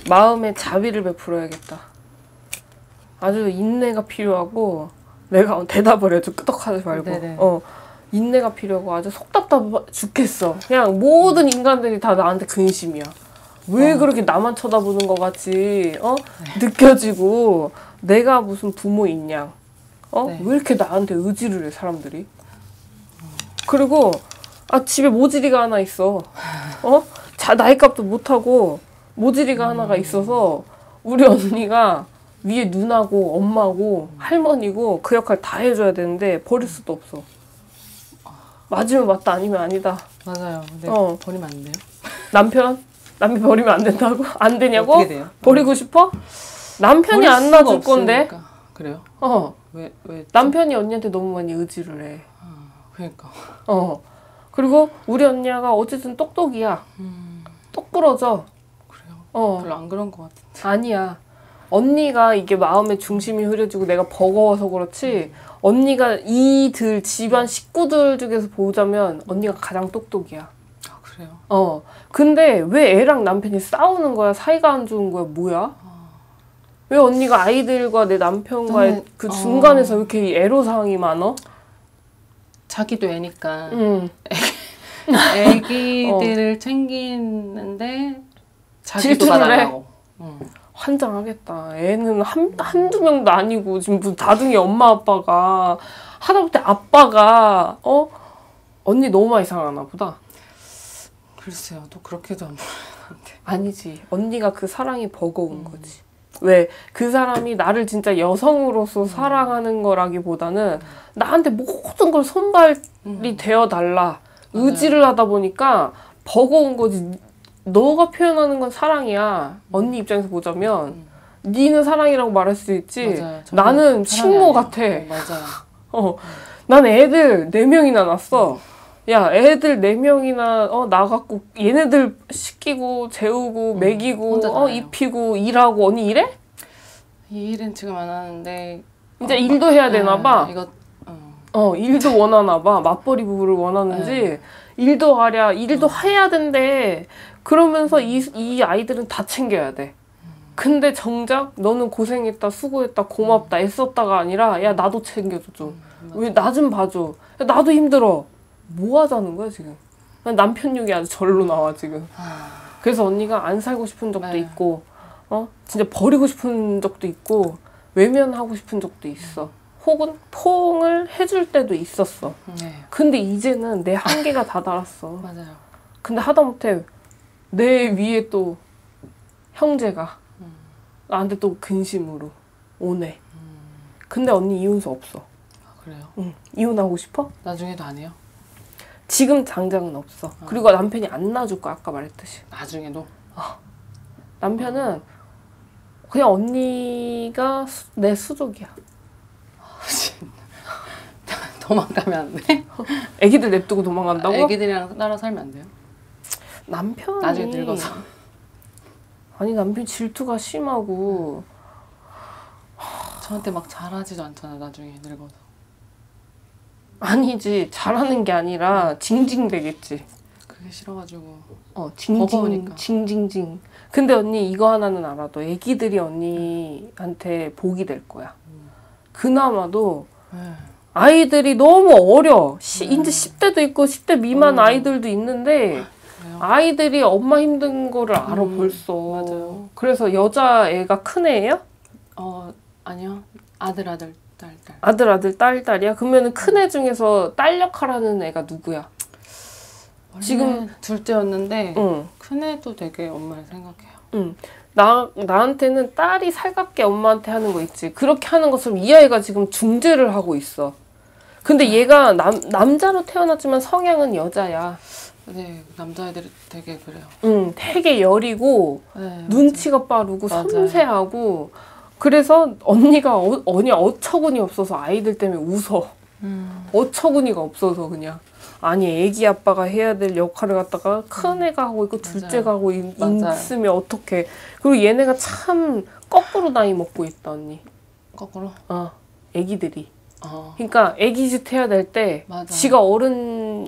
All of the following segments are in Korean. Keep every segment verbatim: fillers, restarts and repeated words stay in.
마음의 자비를 베풀어야겠다. 아주 인내가 필요하고 내가 대답을 해줘. 끄떡하지 말고. 네네. 어, 인내가 필요하고 아주 속 답답 죽겠어. 그냥 모든 인간들이 다 나한테 근심이야. 왜 어. 그렇게 나만 쳐다보는 것 같이 어? 네. 느껴지고 내가 무슨 부모 있냐. 어? 네. 왜 이렇게 나한테 의지를 해 사람들이. 그리고 아 집에 모질이가 하나 있어. 어? 자 나이값도 못하고 모질이가 음. 하나가 있어서 우리 언니가 위에 누나고 엄마고 할머니고 그 역할 다 해줘야 되는데 버릴 수도 없어. 맞으면 맞다 아니면 아니다. 맞아요. 근데 어. 버리면 안 돼요? 남편? 남편 버리면 안 된다고? 안 되냐고? 어떻게 돼요? 버리고 싶어? 남편이 안 놔줄 없으니까. 건데. 그래요? 어. 왜, 왜? 남편이 언니한테 너무 많이 의지를 해. 아, 그러니까. 어. 그리고 우리 언니가 어쨌든 똑똑이야. 음. 똑부러져. 그래요? 어. 별로 안 그런 것 같은데. 아니야. 언니가 이게 마음의 중심이 흐려지고 내가 버거워서 그렇지 음. 언니가 이들 집안 식구들 중에서 보자면 언니가 가장 똑똑이야. 아 그래요? 어. 근데 왜 애랑 남편이 싸우는 거야? 사이가 안 좋은 거야? 뭐야? 아. 왜 언니가 아이들과 내 남편과의 저는, 그 중간에서 어. 이렇게 애로사항이 많어? 자기도 애니까 응. 애기들을 어. 챙기는데 자기도 받아가고 응. 환장하겠다. 애는 한, 한두 명도 아니고 지금 무슨 다둥이 엄마 아빠가 하다못해 아빠가 어? 언니 너무 많이 사랑하나 보다. 글쎄요. 또 그렇게도 안 보는데. 아니지. 언니가 그 사랑이 버거운 음. 거지. 왜? 그 사람이 나를 진짜 여성으로서 음. 사랑하는 거라기보다는 음. 나한테 모든 걸 손발이 음. 되어달라. 의지를 하다 보니까 버거운 거지. 너가 표현하는 건 사랑이야. 음. 언니 입장에서 보자면 음. 니는 사랑이라고 말할 수 있지. 나는 식모 같아. 어, 맞아요. 어, 난 애들 네 명이나 낳았어. 야, 애들 네 명이나 어 나갖고 얘네들 시키고 재우고 음, 먹이고 어 입히고 일하고 언니 일해? 이 일은 지금 안 하는데 이제 어, 일도 해야 되나 봐. 이거 어. 어 일도 원하나 봐. 맞벌이 부부를 원하는지 네. 일도 하랴 일도 어. 해야 된대. 그러면서 음. 이, 이 아이들은 다 챙겨야 돼. 음. 근데 정작 너는 고생했다 수고했다 고맙다 음. 애썼다가 아니라 야 나도 챙겨줘 좀. 음, 왜 나 좀 봐줘. 야, 나도 힘들어. 뭐 하자는 거야 지금. 난 남편 욕이 아주 절로 나와 지금. 그래서 언니가 안 살고 싶은 적도 네. 있고 어 진짜 버리고 싶은 적도 있고 외면하고 싶은 적도 있어. 혹은 포옹을 해줄 때도 있었어. 네. 근데 이제는 내 한계가 다 달았어. 맞아요. 근데 하다못해 내 위에 또 형제가 음. 나한테 또 근심으로 오네. 음. 근데 언니 이혼수 없어. 아, 그래요? 응. 이혼하고 싶어? 나중에도 안 해요? 지금 당장은 없어. 어. 그리고 남편이 안 놔줄 거야. 아까 말했듯이. 나중에도? 어. 남편은 어. 그냥 언니가 수, 내 수족이야. 도망가면 안 돼? 애기들 냅두고 도망간다고? 애기들이랑 따라 살면 안 돼요? 남편이 나중에 늙어서 아니 남편 질투가 심하고 저한테 막 잘하지도 않잖아 나중에 늙어서. 아니지 잘하는 게 아니라 징징대겠지. 그게 싫어가지고 어 징징 징징징. 근데 언니 이거 하나는 알아도 애기들이 언니한테 복이 될 거야. 음. 그나마도 네. 아이들이 너무 어려. 시, 음. 이제 십 대도 있고 십 대 미만 음. 아이들도 있는데 그래요? 아이들이 엄마 힘든 거를 알아 음. 벌써. 맞아요. 그래서 여자애가 큰 애예요? 어 아니요. 아들 아들 딸 딸. 아들 아들 딸 딸이야? 그러면은 큰 애 중에서 딸 역할하는 애가 누구야? 지금 둘째였는데 응. 큰애도 되게 엄마를 생각해요. 응. 나, 나한테는 딸이 살갑게 엄마한테 하는 거 있지. 그렇게 하는 것처럼 이 아이가 지금 중재를 하고 있어. 근데 아. 얘가 남, 남자로 태어났지만 성향은 여자야. 네, 남자애들이 되게 그래요. 응, 되게 여리고 네, 눈치가 맞아. 빠르고 맞아요. 섬세하고 그래서 언니가 어, 언니 어처구니 없어서 아이들 때문에 웃어. 음. 어처구니가 없어서 그냥. 아니 애기 아빠가 해야 될 역할을 갖다가 큰 애가 하고 있고 둘째가 하고 있, 있으면 어떡해. 그리고 얘네가 참 거꾸로 나이 먹고 있다 언니. 거꾸로? 어 애기들이. 어. 그러니까 애기짓 해야 될 때 지가 어른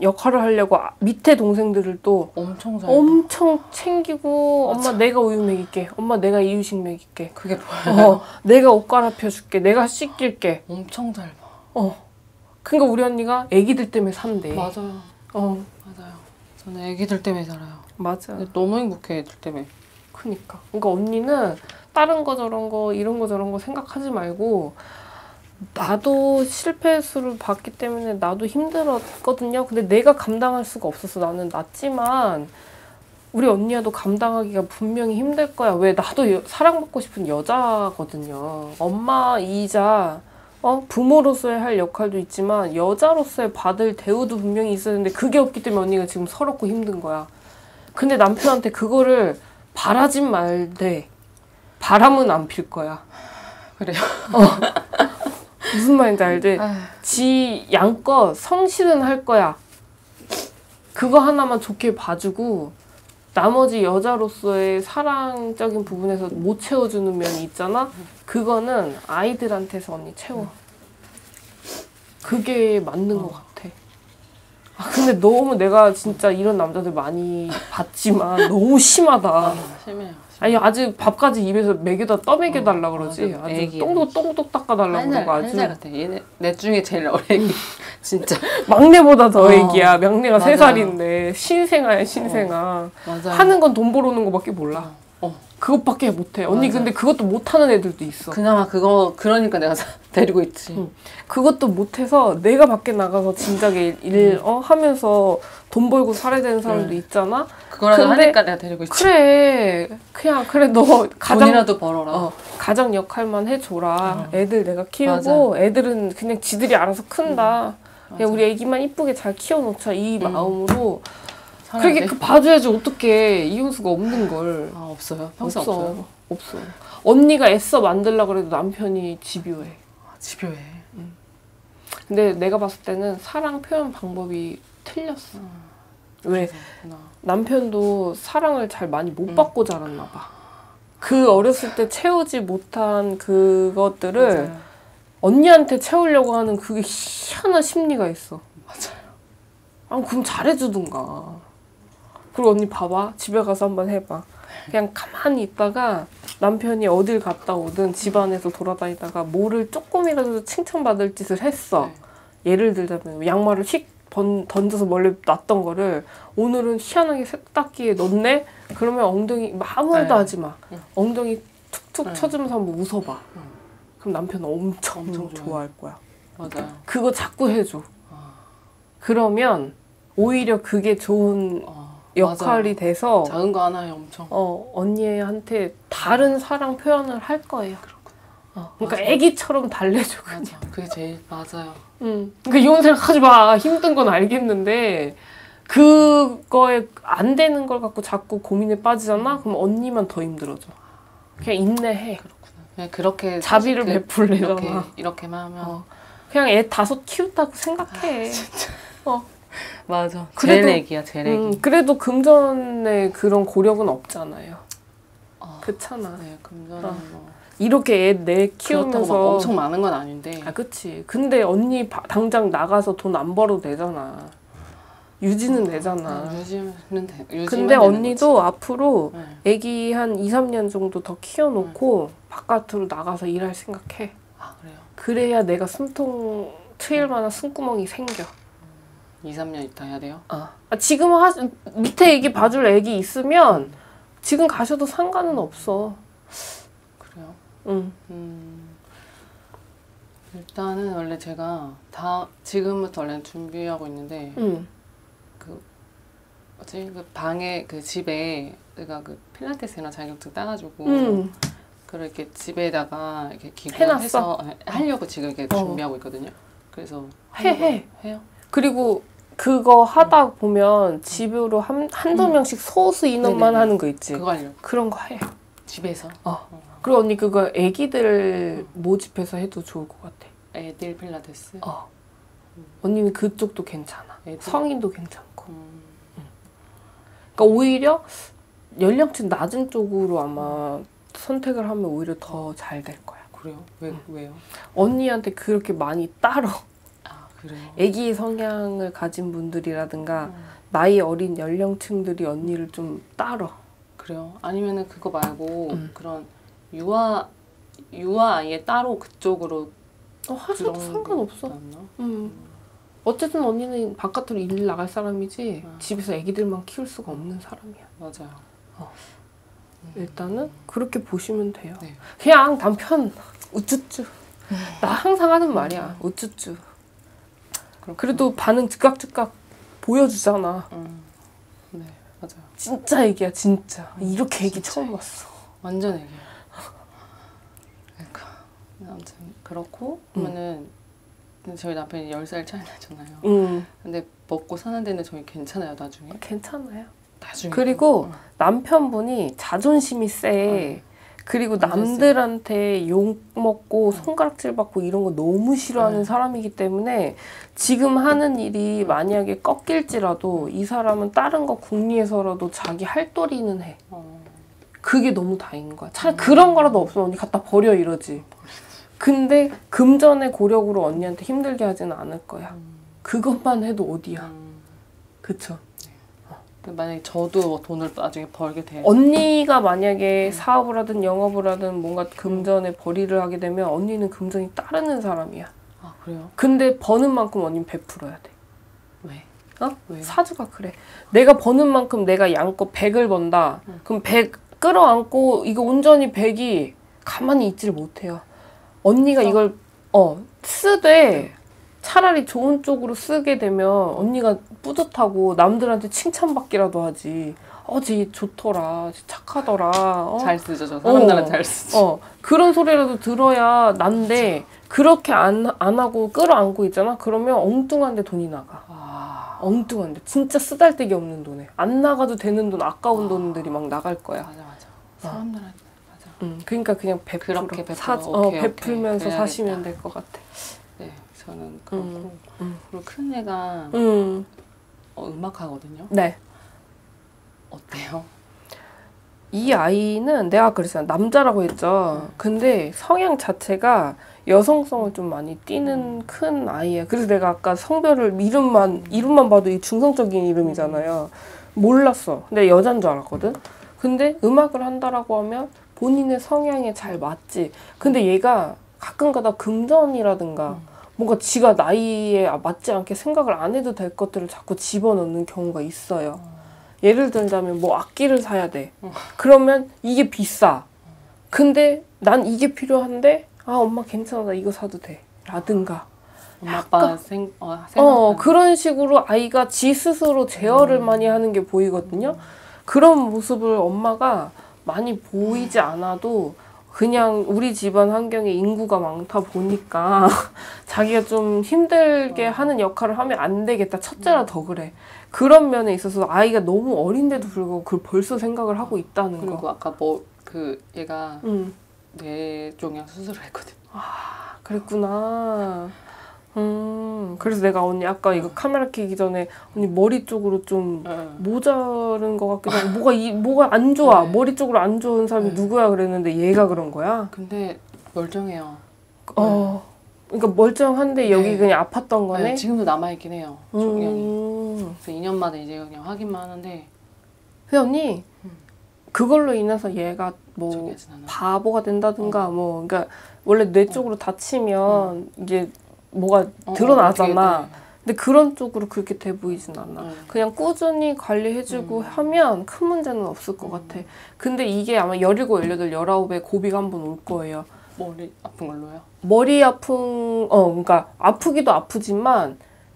역할을 하려고 밑에 동생들을 또 엄청 잘 엄청 챙기고 맞아. 엄마 내가 우유 먹일게. 엄마 내가 이유식 먹일게. 그게 보여요. 어, 내가 옷 갈아펴줄게. 내가 씻길게. 엄청 잘 봐. 어. 그러니까 우리 언니가 애기들 때문에 산대. 맞아요. 어. 맞아요. 저는 애기들 때문에 살아요. 맞아. 너무 행복해 애들 때문에. 그니까. 그러니까 언니는 다른 거 저런 거 이런 거 저런 거 생각하지 말고 나도 실패 수를 봤기 때문에 나도 힘들었거든요. 근데 내가 감당할 수가 없었어. 나는 낫지만 우리 언니야도 감당하기가 분명히 힘들 거야. 왜 나도 여, 사랑받고 싶은 여자거든요. 엄마이자 어? 부모로서의 할 역할도 있지만 여자로서의 받을 대우도 분명히 있어야 되는데 그게 없기 때문에 언니가 지금 서럽고 힘든 거야. 근데 남편한테 그거를 바라진 말되 바람은 안 필 거야. 그래요? 어. 무슨 말인지 알지? 아휴. 지 양껏 성실은 할 거야. 그거 하나만 좋게 봐주고 나머지 여자로서의 사랑적인 부분에서 못 채워주는 면이 있잖아? 그거는 아이들한테서 언니 채워. 그게 맞는 것 같아. 아, 근데 너무 내가 진짜 이런 남자들 많이 봤지만 너무 심하다. 아, 심해요. 아니 아직 밥까지 입에서 먹여다 떠먹여달라 그러지. 맞아. 아주 애기야. 똥도 똥똑 닦아달라고 그러고 아주. 한살 같아. 얘네 내 중에 제일 어린 진짜. 막내보다 더 어. 애기야. 막내가 세 맞아요. 살인데 신생아야 신생아. 어. 맞아. 하는 건 돈 벌어오는 거밖에 몰라. 어. 그것밖에 못해. 언니 맞아. 근데 그것도 못하는 애들도 있어. 그나마 그거 그러니까 내가 데리고 있지. 응. 그것도 못해서 내가 밖에 나가서 진작에 일 어, 하면서 돈 벌고 살아야 되는 사람도 응. 있잖아. 그거라도 근데 하니까 내가 데리고 있지. 그래. 그냥 그래 너 가장 돈이라도 벌어라. 어, 가장 역할만 해줘라. 어. 애들 내가 키우고 애들은 그냥 지들이 알아서 큰다. 응. 그냥 우리 애기만 이쁘게 잘 키워놓자 이 응. 마음으로 살아야지. 그렇게 그 봐줘야지. 어떡해. 이혼수가 없는 걸. 아 없어요? 평소 없어. 없어요? 없어. 언니가 애써 만들려고 그래도 남편이 집요해. 아, 집요해. 근데 내가 봤을 때는 사랑 표현 방법이 틀렸어. 음. 왜? 그렇구나. 남편도 사랑을 잘 많이 못 음. 받고 자랐나 봐. 그 어렸을 때 채우지 못한 그것들을 맞아요. 언니한테 채우려고 하는 그게 희한한 심리가 있어. 맞아요. 아, 그럼 잘해주든가. 그리고 언니 봐봐. 집에 가서 한번 해봐. 그냥 가만히 있다가 남편이 어딜 갔다 오든 집안에서 돌아다니다가 뭐를 조금이라도 칭찬받을 짓을 했어. 네. 예를 들자면 양말을 휙 번, 던져서 멀리 놨던 거를 오늘은 희한하게 세탁기에 넣네? 그러면 엉덩이 아무 말도 네. 하지 마. 응. 엉덩이 툭툭 네. 쳐주면서 한번 웃어봐. 응. 그럼 남편은 엄청, 엄청 좋아할 거야. 맞아요. 그거 자꾸 해줘. 아, 그러면 오히려 그게 좋은 아, 역할이 맞아요. 돼서 작은 거 하나에 엄청. 어, 언니한테 다른 사랑 표현을 할 거예요. 그렇구나. 어, 그러니까 맞아. 애기처럼 달래줘. 그냥. 맞아. 그게 제일 맞아요. 응. 그러니까 이혼 생각하지 마. 힘든 건 알겠는데 그거에 안 되는 걸 갖고 자꾸 고민에 빠지잖아? 그럼 언니만 더 힘들어져. 그냥 인내해. 그렇구나. 그냥 그렇게 자비를 그, 베풀래잖아. 이렇게 이렇게만 하면 어. 그냥 애 다섯 키웠다고 생각해. 어. 맞아. 그래도- 제일 애기야, 제일 애기. 음, 그래도 금전에 그런 고력은 없잖아요. 어, 그렇잖아. 네, 금전은 어. 뭐 이렇게 애 내 그렇다고 막 키우면서 엄청 많은 건 아닌데. 아 그치. 근데 언니 바, 당장 나가서 돈 안 벌어도 되잖아. 유지는 되잖아. 아, 유지는 돼. 유지만 근데 되는 언니도 거지. 앞으로 네. 애기 한 이, 삼 년 정도 더 키워놓고 바깥으로 나가서 일할 생각해. 아 그래요? 그래야 내가 숨통 트일 만한 숨구멍이 생겨. 이, 삼 년 있다 해야 돼요? 아, 지금 하, 밑에 애기 봐줄 애기 있으면 지금 가셔도 상관은 없어. 그래요? 응. 음, 일단은 원래 제가 다 지금부터 원래 준비하고 있는데 응. 그 뭐지 그 방에 그 집에 내가 그 필라테스나 자격증 따가지고 응. 그렇게 집에다가 이렇게 기구 해놨어? 해서 하려고 지금 이렇게 어. 준비하고 있거든요. 그래서 해, 해. 해요? 그리고 그거 하다 보면 집으로 한, 한두 음. 명씩 소수 인원만 네네네. 하는 거 있지. 그거 하려고 그런 거 해. 집에서 어. 그리고 언니 그거 애기들 모집해서 해도 좋을 것 같아. 애들 필라테스. 어. 언니는 그쪽도 괜찮아. 애들? 성인도 괜찮고. 음, 그러니까 오히려 연령층 낮은 쪽으로 아마 선택을 하면 오히려 더 잘 될 거야. 그래요? 왜 왜요? 언니한테 그렇게 많이 따로 아 그래요? 애기 성향을 가진 분들이라든가 음. 나이 어린 연령층들이 언니를 좀 따러. 그래요? 아니면은 그거 말고 음. 그런 유아 유아 아예 따로 그쪽으로 어, 하셔도 상관없어. 음. 어쨌든 언니는 바깥으로 일 나갈 사람이지 아. 집에서 애기들만 키울 수가 없는 사람이야. 맞아요. 어. 일단은 그렇게 보시면 돼요. 네. 그냥 남편 우쭈쭈. 나 항상 하는 말이야. 우쭈쭈. 그렇구나. 그래도 반응 즉각 즉각 보여주잖아. 음. 네, 맞아요. 진짜 애기야, 진짜. 이렇게 애기 진짜 처음 애기. 봤어. 완전 애기야. 그러니까 아무튼 그렇고 그러면은 저희 남편이 열 살 차이 나잖아요. 음. 근데 먹고 사는 데는 저희 괜찮아요, 나중에? 괜찮아요. 나중에. 그리고 어. 남편분이 자존심이 세. 그리고 남들한테 욕 먹고 손가락질 받고 이런 거 너무 싫어하는 네. 사람이기 때문에 지금 하는 일이 만약에 꺾일지라도 이 사람은 다른 거 궁리해서라도 자기 할도리는 해. 어. 그게 너무 다행인 거야. 차라리 그런 거라도 없으면 언니 갖다 버려 이러지. 근데 금전의 고력으로 언니한테 힘들게 하지는 않을 거야. 음. 그것만 해도 어디야. 음. 그쵸? 만약에 저도 돈을 나중에 벌게 돼. 언니가 만약에 사업을 하든 영업을 하든 뭔가 금전에 벌이를 하게 되면 언니는 금전이 따르는 사람이야. 아, 그래요? 근데 버는 만큼 언니는 베풀어야 돼. 왜? 어? 왜? 사주가 그래. 내가 버는 만큼 내가 양껏 백을 번다. 응. 그럼 백 끌어안고 이거 온전히 백이 가만히 있지를 못해요. 언니가 써? 이걸 어 쓰되 차라리 좋은 쪽으로 쓰게 되면 언니가 뿌듯하고 남들한테 칭찬받기라도 하지. 어, 쟤 좋더라. 쟤 착하더라. 어? 잘 쓰죠, 저 사람들은 어. 잘 쓰죠. 어, 그런 소리라도 들어야 난데 그렇게 안, 안 하고 끌어안고 있잖아? 그러면 엉뚱한데 돈이 나가. 아, 엉뚱한데. 진짜 쓰잘데기 없는 돈에. 안 나가도 되는 돈, 아까운 돈들이 막 나갈 거야. 맞아, 맞아. 사람들한테 맞아. 응, 그러니까 그냥 베풀어. 그렇게 베풀어. 사, 오케이, 어, 오케이. 베풀면서 그래야겠다. 사시면 될 것 같아. 네, 저는 그렇고 음, 음. 그리고 큰 애가 음, 어, 음악 하거든요. 네. 어때요? 이 아이는 내가 그랬잖아. 남자라고 했죠. 근데 성향 자체가 여성성을 좀 많이 띠는 큰 아이야. 그래서 내가 아까 성별을 이름만 이름만 봐도 이 중성적인 이름이잖아요. 몰랐어. 근데 여잔 줄 알았거든. 근데 음악을 한다라고 하면 본인의 성향에 잘 맞지. 근데 얘가 가끔가다 금전이라든가 뭔가 지가 나이에 맞지 않게 생각을 안 해도 될 것들을 자꾸 집어넣는 경우가 있어요. 예를 들자면 뭐 악기를 사야 돼. 그러면 이게 비싸. 근데 난 이게 필요한데 아 엄마 괜찮아 나 이거 사도 돼. 라든가. 엄마 아빠 생, 어, 어 생각하는 그런 식으로 아이가 지 스스로 제어를 음. 많이 하는 게 보이거든요. 그런 모습을 엄마가 많이 보이지 않아도 그냥 우리 집안 환경에 인구가 많다 보니까 자기가 좀 힘들게 하는 역할을 하면 안 되겠다. 첫째라 더 그래. 그런 면에 있어서 아이가 너무 어린데도 불구하고 그걸 벌써 생각을 하고 있다는 거. 그리고 아까 뭐 그 얘가 응. 뇌종양 수술을 했거든. 아, 그랬구나. 음, 그래서 내가 언니 아까 이거 카메라 켜기 전에 언니 머리 쪽으로 좀 응. 모자른 것 같기도 하고 뭐가 이 뭐가 안 좋아. 네. 머리 쪽으로 안 좋은 사람이 네. 누구야 그랬는데 얘가 그런 거야. 근데 멀쩡해요. 어. 그러니까 멀쩡한데 여기 네. 그냥 아팠던 거네. 네, 지금도 남아있긴 해요. 종양이. 음. 그래서 이 년마다 이제 그냥 확인만 하는데 근데 언니 음. 그걸로 인해서 얘가 뭐 저기 하진 않아요. 바보가 된다든가 뭐 그러니까 원래 뇌 쪽으로 다치면 이게 뭐가 드러나잖아. 어, 어, 근데 그런 쪽으로 그렇게 돼 보이진 않아. 음. 그냥 꾸준히 관리해주고 음. 하면 큰 문제는 없을 것 음. 같아. 근데 이게 아마 열일곱, 열여덟, 열아홉에 고비가 한 번 올 거예요. 머리 아픈 걸로요? 머리 아픈, 어, 그러니까 아프기도 아프지만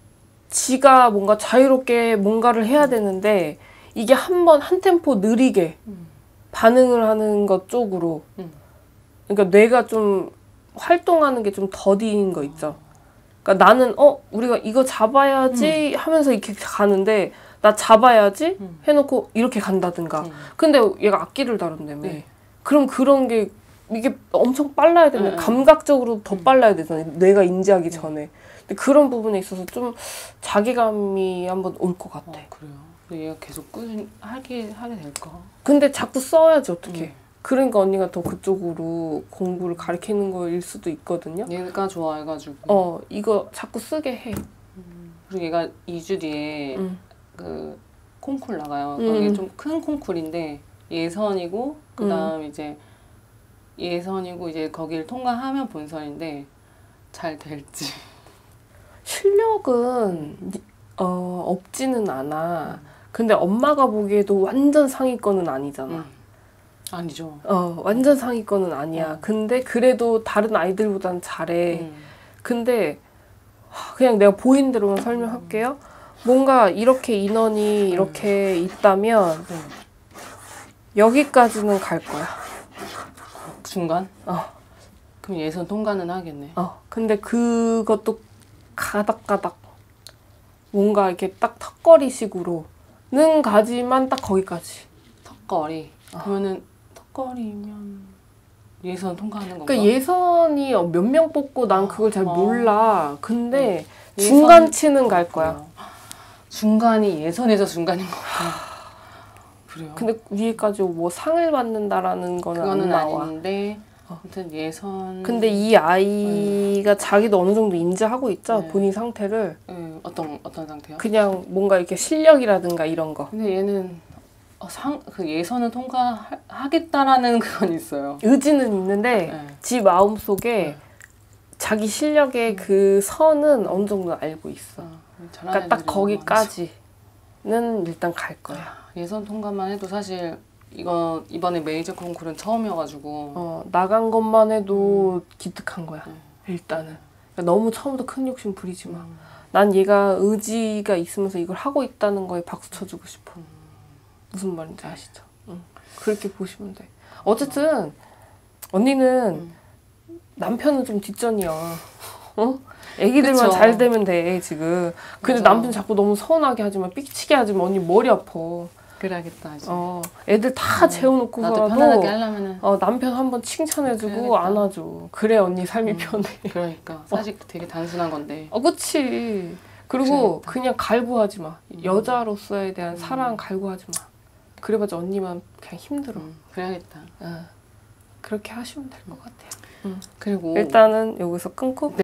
지가 뭔가 자유롭게 뭔가를 해야 되는데 이게 한 번, 한 템포 느리게 음. 반응을 하는 것 쪽으로. 음. 그러니까 뇌가 좀 활동하는 게 좀 더딘 거 있죠. 그러니까 나는 어 우리가 이거 잡아야지 하면서 이렇게 가는데 나 잡아야지 음. 해놓고 이렇게 간다든가. 음. 근데 얘가 악기를 다룬다며. 네. 그럼 그런 게 이게 엄청 빨라야 되면 음. 감각적으로 더 음. 빨라야 되잖아. 뇌가 인지하기 음. 전에. 근데 그런 부분에 있어서 좀 자괴감이 한번 올 것 같아. 어, 그래요. 근데 얘가 계속 꾸준히 하게 하게 될까? 근데 자꾸 써야지 어떡해. 음. 그러니까 언니가 더 그쪽으로 공부를 가르치는 거일 수도 있거든요. 얘가 좋아해가지고. 어, 이거 자꾸 쓰게 해. 그리고 얘가 이 주 뒤에 음. 그 콩쿨 나가요. 음. 거기 좀 큰 콩쿨인데 예선이고 그 다음 음. 이제 예선이고 이제 거기를 통과하면 본선인데 잘 될지. 실력은 어, 없지는 않아. 근데 엄마가 보기에도 완전 상위권은 아니잖아. 음. 아니죠. 어, 완전 상위권은 아니야. 어. 근데 그래도 다른 아이들보단 잘해. 음. 근데 그냥 내가 보인 대로만 설명할게요. 뭔가 이렇게 인원이 이렇게 있다면 음. 여기까지는 갈 거야. 중간? 어. 그럼 예선 통과는 하겠네. 어. 근데 그것도 가닥가닥 뭔가 이렇게 딱 턱걸이식으로는 가지만 딱 거기까지. 턱걸이. 어. 그러면은 턱걸이면 예선 통과하는 건가? 그러니까 예선이 몇 명 뽑고 난 그걸 잘 어. 몰라. 근데 네. 중간치는 갈 거야. 중간이 예선에서 중간인 거구나. 그래요. 근데 위에까지 뭐 상을 받는다라는 거는 그거는 안 나와. 아닌데 어. 아무튼 예선. 근데 이 아이가 음. 자기도 어느 정도 인지하고 있죠. 네. 본인 상태를. 네. 어떤 어떤 상태요? 그냥 뭔가 이렇게 실력이라든가 이런 거. 근데 얘는 어, 상, 그 예선은 통과하겠다라는 그건 있어요. 의지는 있는데 네. 지 마음속에 네. 자기 실력의 음. 그 선은 어느 정도 알고 있어. 어, 그러니까 딱 거기까지는 일단 갈 거야. 예선 통과만 해도 사실 이거 이번에 메이저 콩쿠르는 처음이어가지고 어, 나간 것만 해도 음. 기특한 거야. 음. 일단은. 그러니까 너무 처음부터 큰 욕심 부리지 마. 음. 난 얘가 의지가 있으면서 이걸 하고 있다는 거에 박수 쳐주고 싶어. 음. 무슨 말인지 아시죠? 응. 그렇게 보시면 돼. 어쨌든 언니는 음. 남편은 좀 뒷전이야. 어? 애기들만 그쵸. 잘 되면 돼 지금. 근데 맞아. 남편 자꾸 너무 서운하게 하지마, 삐치게 하지마. 언니 머리 아파. 그래야겠다. 이제. 어, 애들 다 어, 재워놓고서라도 나도 편안하게 하려면은 어, 남편 한번 칭찬해주고 그래야겠다. 안아줘. 그래 언니 삶이 음, 편해. 그러니까 사실 어. 되게 단순한 건데. 어, 그치. 그리고 그러니까. 그냥 갈구하지 마. 음. 여자로서에 대한 음. 사랑 갈구하지 마. 그래봤자 언니만 그냥 힘들어. 음, 그래야겠다. 어. 그렇게 하시면 될 것 같아요. 음. 그리고 일단은 여기서 끊고. 네.